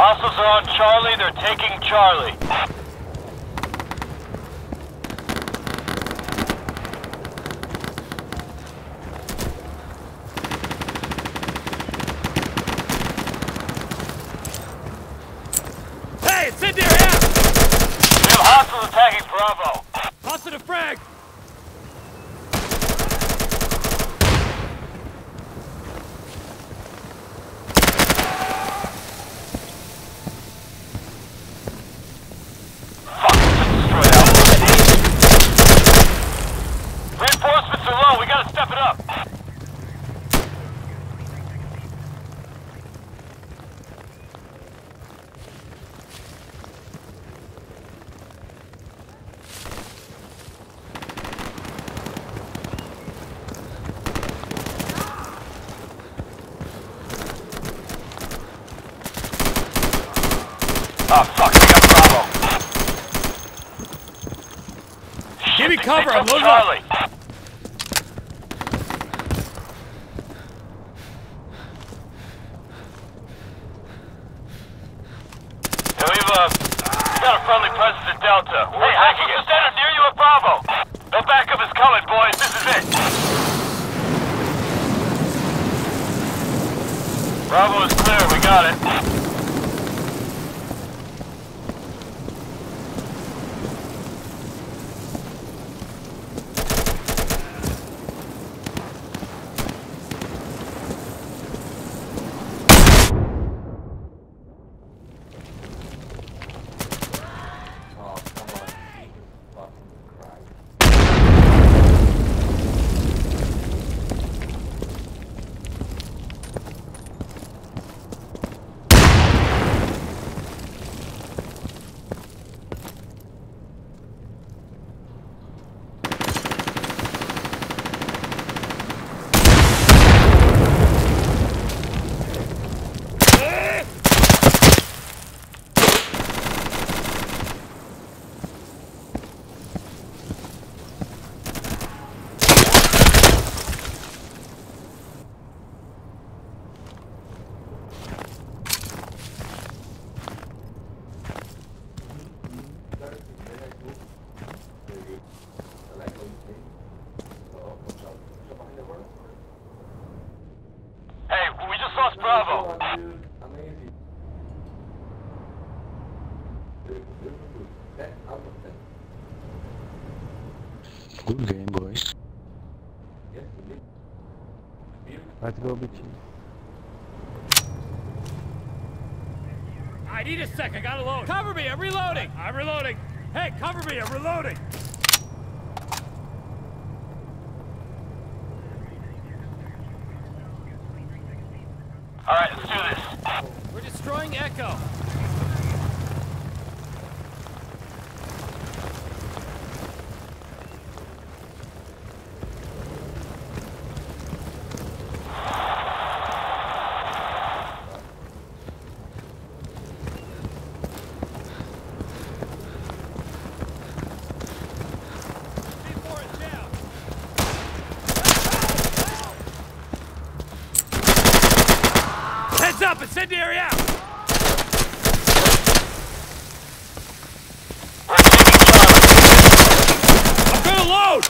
Hostiles are on Charlie, they're taking Charlie. Hey, it's in there, yeah! We have hostiles attacking Bravo. Positive frag! Reinforcements are low, we gotta step it up. Oh fuck, we got Bravo. Give me cover, I'm loading Charlie. up! Yeah, we've got a friendly presence at Delta. Hey, hostiles center near you at Bravo. No backup is coming, boys. This is it. Bravo is clear. We got it. Hey, we just lost Bravo. Good game, boys. Let's go, bitch. I need a sec, I gotta load. Cover me, I'm reloading! I'm reloading! Hey, cover me, I'm reloading! Alright, let's do this. We're destroying Echo. Heads up, incendiary out! We're taking Charlie. I'm gonna load!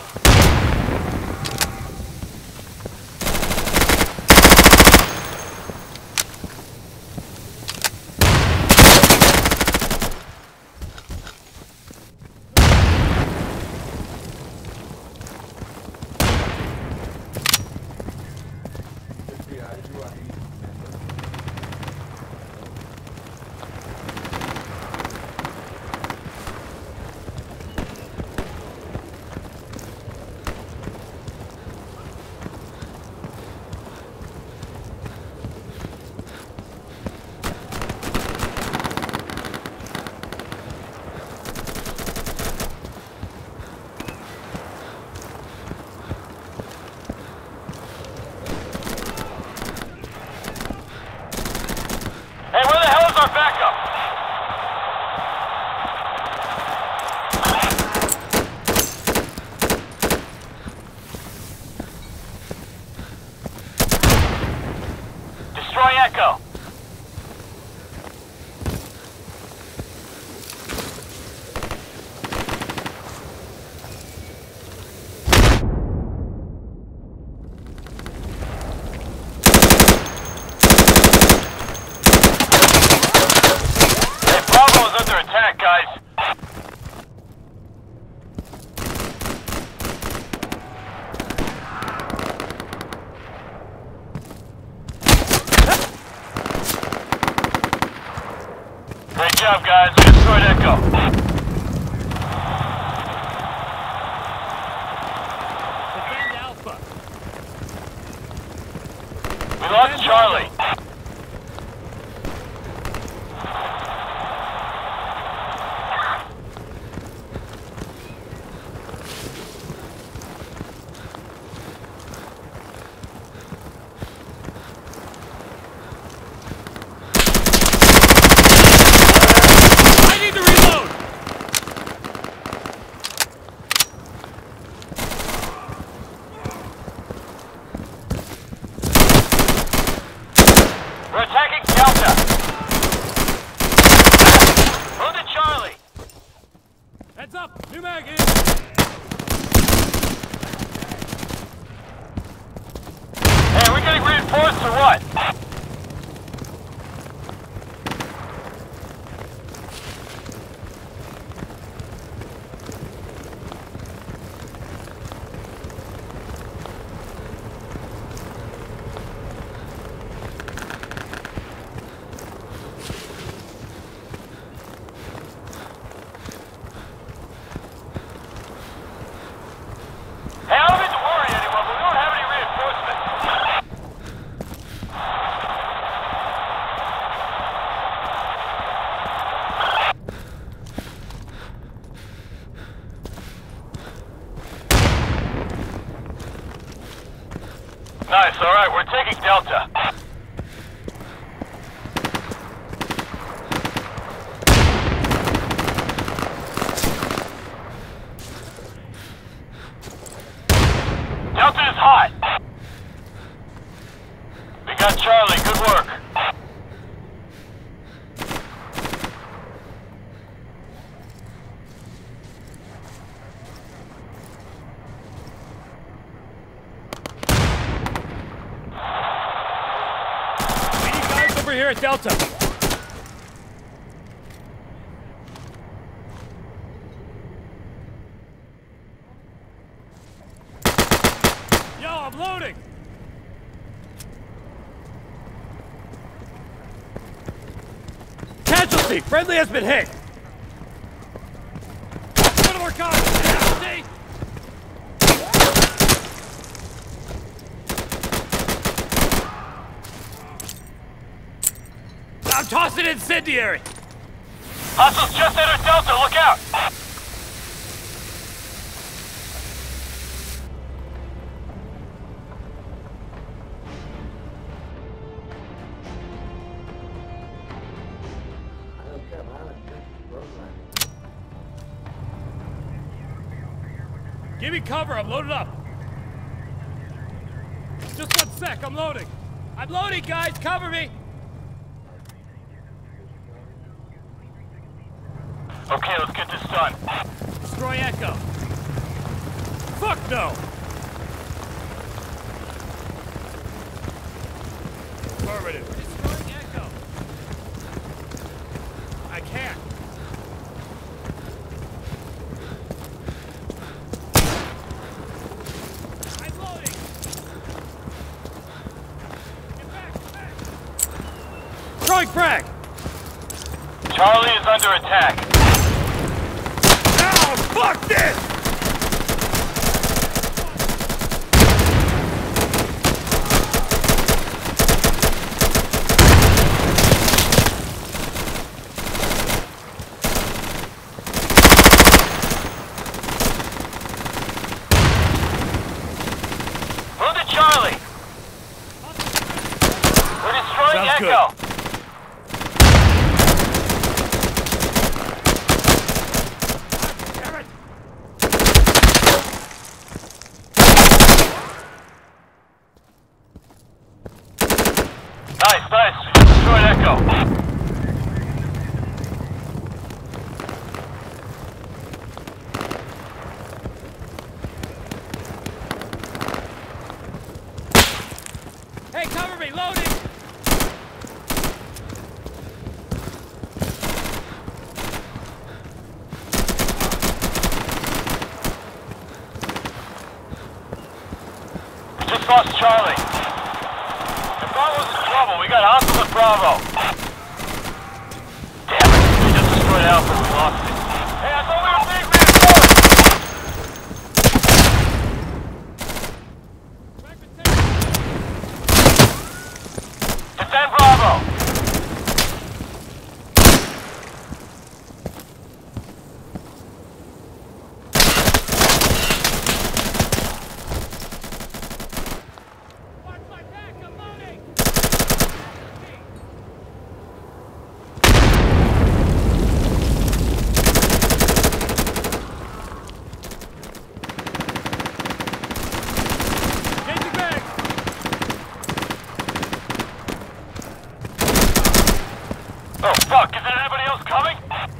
Hey, where the hell is our backup? Destroy Echo. job, guys. We destroyed Echo. Defend Alpha. We lost Charlie. We're attacking Delta. Wounded Charlie. Heads up! New mag in! Hey, are we getting reinforced or what? Hey, I don't mean to worry anyone, but we don't have any reinforcements. Nice, alright, we're taking Delta. Delta is hot. We got Charlie, good work. We need guys over here at Delta. Yo, I'm loading! Casualty! Friendly has been hit! One of our guys! See? I'm tossing incendiary! Hostiles just entered Delta, look out! Give me cover, I'm loaded up. Just 1 sec, I'm loading. I'm loading, guys, cover me! Okay, let's get this done. Destroy Echo. Fuck no! Affirmative. Destroying Echo. I can't. I'm loading! Get back, get back! Throwing frag! Charlie is under attack. Ow! Fuck this! Wounded Charlie. We're destroying Sounds Echo. good. Damn it! Nice, nice. We just destroyed Echo. Hey, cover me! Loading! We just lost Charlie. The Bravo's in trouble. We got hostiles at Bravo. Damn it. We Alpha, we lost it. Hey, I thought we were being reinforced! Defend Bravo! Watch my back, I'm loading! Changing back! Oh fuck, isn't anybody else coming?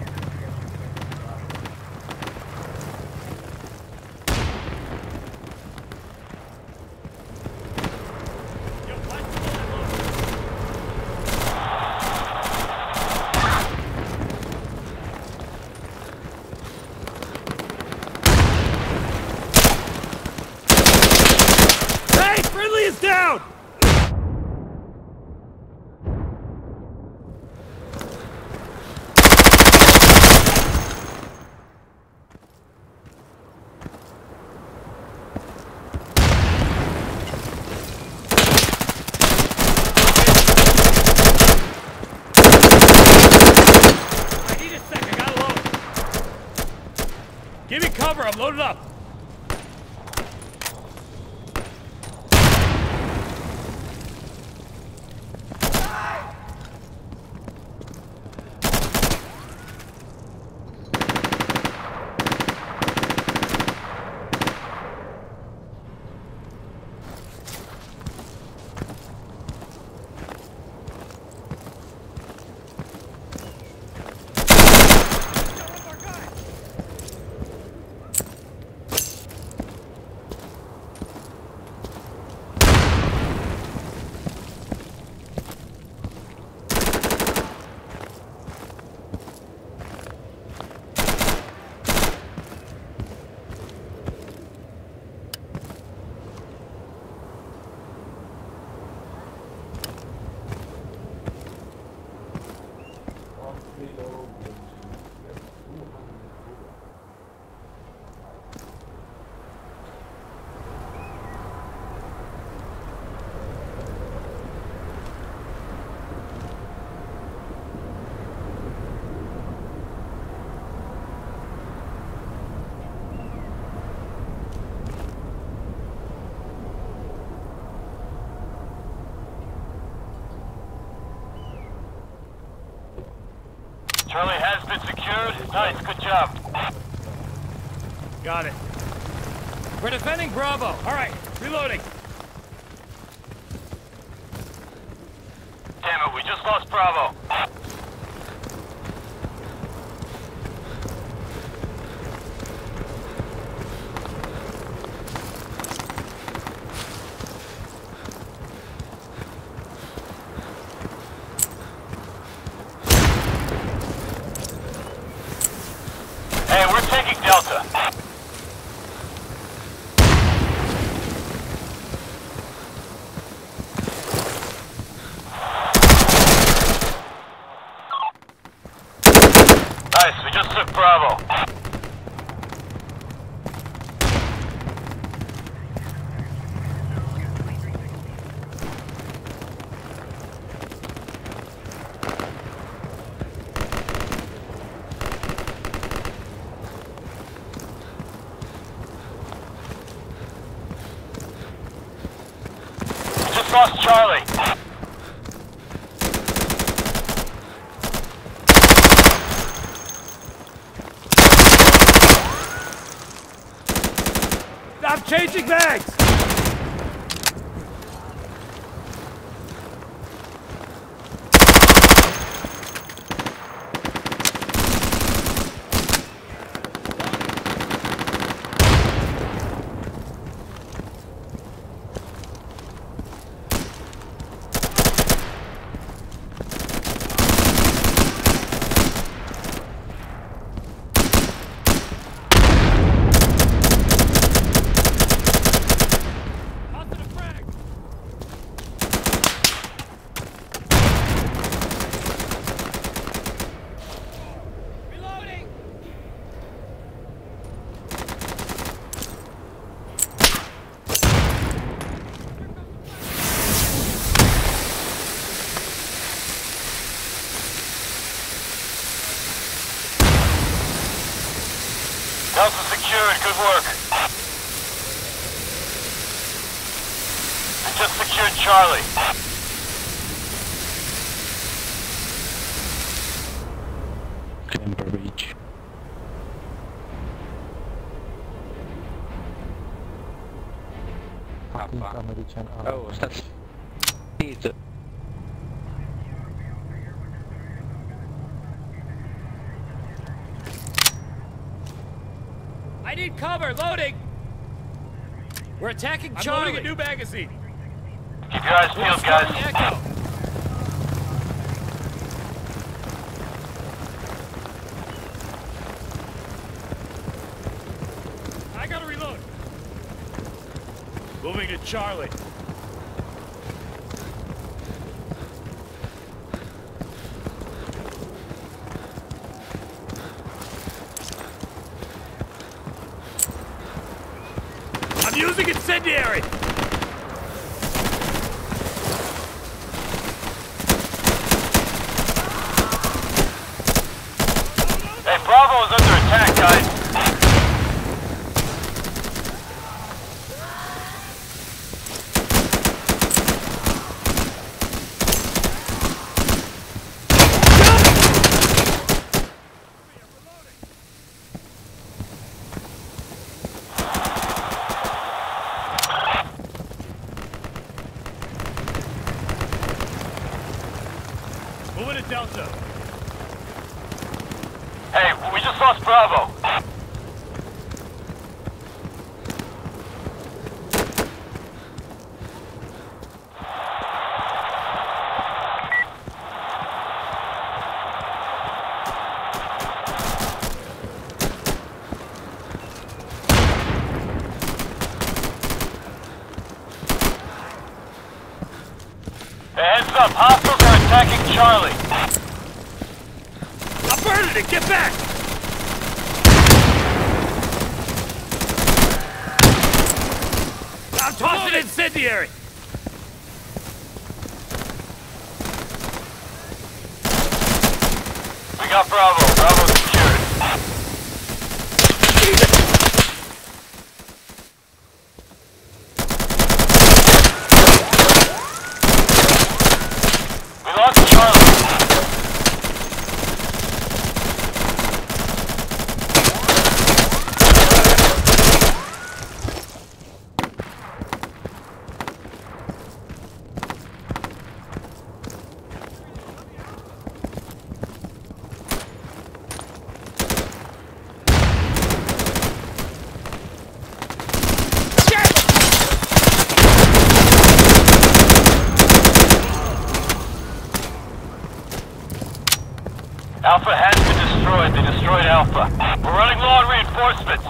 Yo, watch the load. Hey, friendly is down! I need a sec, I gotta load. Give me cover, I'm loaded up. Charlie has been secured. Nice, good job. Got it. We're defending Bravo. All right, reloading. Damn it, we just lost Bravo. Hey, we're taking Delta. Nice, we just took Bravo. We just lost Charlie. I'm changing bags! Delta secured. Good work. We just secured Charlie. Camper Beach. Fucking American army. Oh, that's it. I need cover. Loading. We're attacking Charlie. I'm loading a new magazine. Keep your eyes peeled, guys. Echo. I gotta reload. Moving to Charlie. I'm using incendiary! Hey, Bravo is under attack, guys. Moving to Delta. Hey, we just lost Bravo. Hey, heads up, hostiles are attacking Charlie. I'm burning it! Get back! I'm tossing incendiary! We got Bravo. Bravo secured. We lost Charlie. Alpha has been destroyed. They destroyed Alpha. We're running low on reinforcements.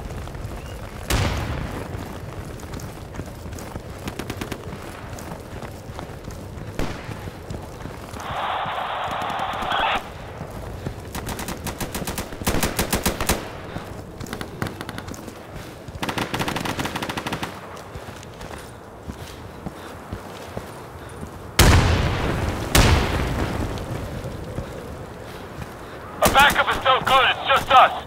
Our backup is no good. It's just us.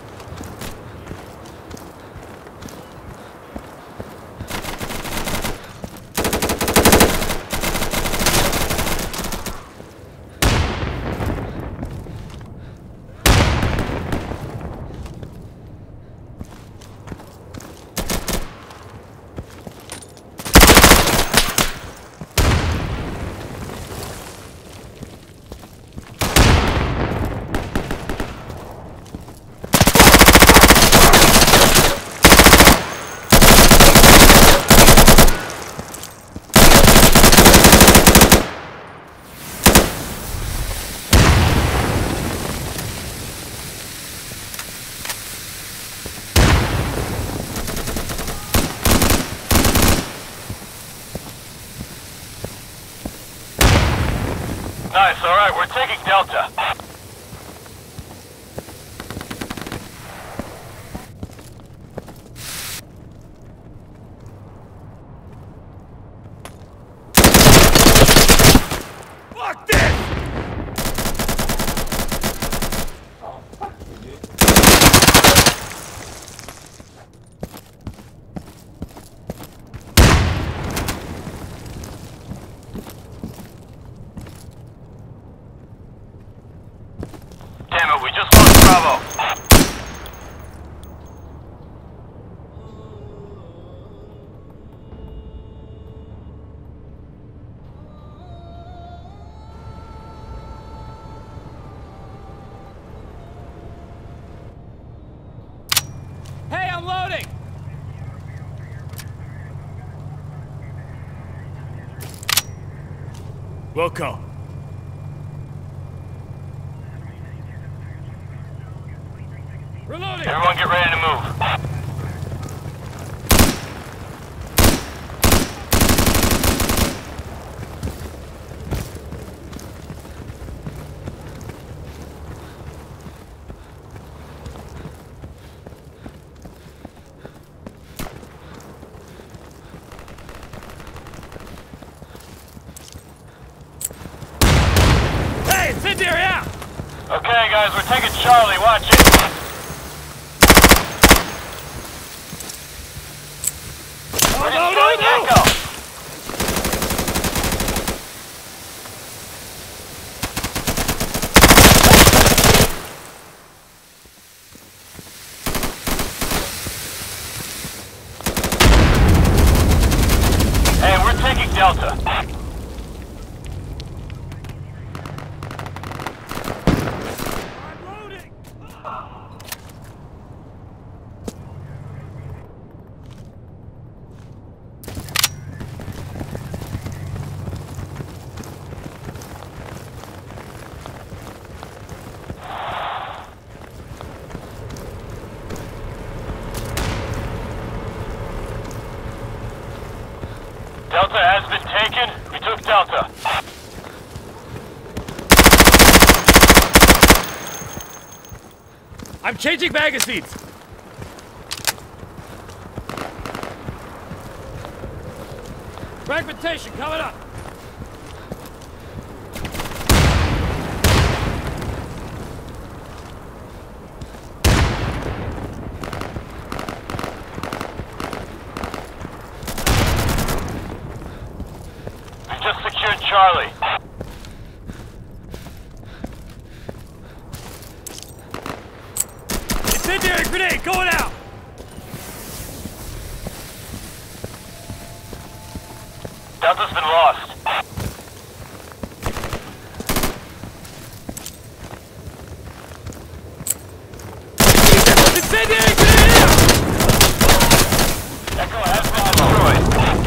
Nice, alright, we're taking Delta. Fuck this! loading! Wilco. Reloading! Everyone get ready to move. Hey, incendiary out! Okay, guys, we're taking Charlie. Watch it. We're destroying Echo. Hey, we're taking Delta. I'm loading! Delta has been taken. We took Delta. I'm changing magazines! Fragmentation coming up! We just secured Charlie. Incendiary grenade going out! Delta's been lost. Incendiary grenade out! Echo has been destroyed.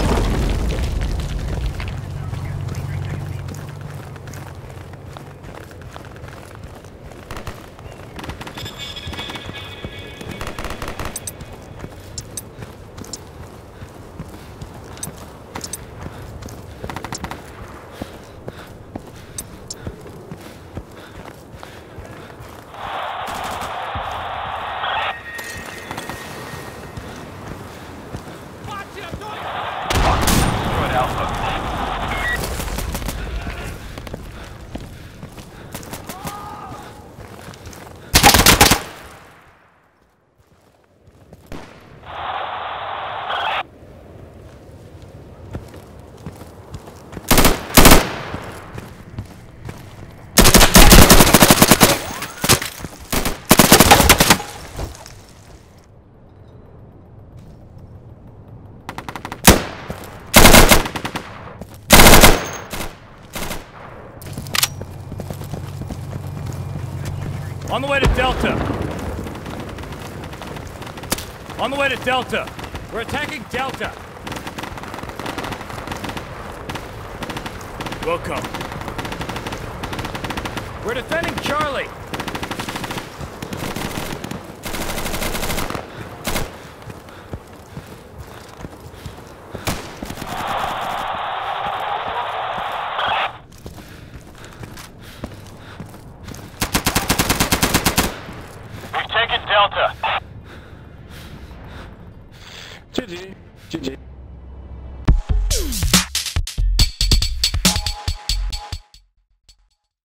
Watch it, I'm doing it! Destroyed Alpha. On the way to Delta. On the way to Delta. We're attacking Delta. Welcome. We're defending Charlie. We've taken Delta.